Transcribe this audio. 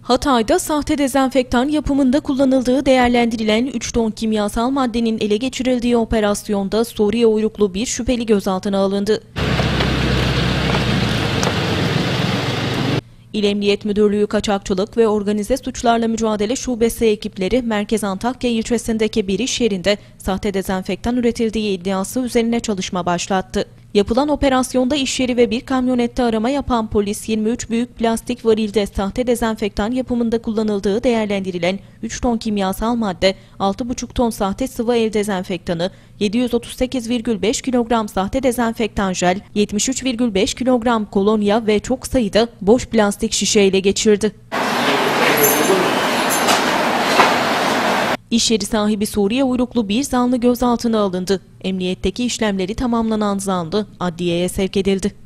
Hatay'da sahte dezenfektan yapımında kullanıldığı değerlendirilen 3 ton kimyasal maddenin ele geçirildiği operasyonda Suriye uyruklu bir şüpheli gözaltına alındı. İl Emniyet Müdürlüğü Kaçakçılık ve Organize Suçlarla Mücadele Şubesi ekipleri Merkez Antakya ilçesindeki bir iş yerinde sahte dezenfektan üretildiği iddiası üzerine çalışma başlattı. Yapılan operasyonda iş yeri ve bir kamyonette arama yapan polis 23 büyük plastik varilde sahte dezenfektan yapımında kullanıldığı değerlendirilen 3 ton kimyasal madde, 6,5 ton sahte sıvı el dezenfektanı, 738,5 kilogram sahte dezenfektan jel, 73,5 kilogram kolonya ve çok sayıda boş plastik şişe ele geçirdi. İş yeri sahibi Suriye uyruklu bir zanlı gözaltına alındı. Emniyetteki işlemleri tamamlanan zanlı adliyeye sevk edildi.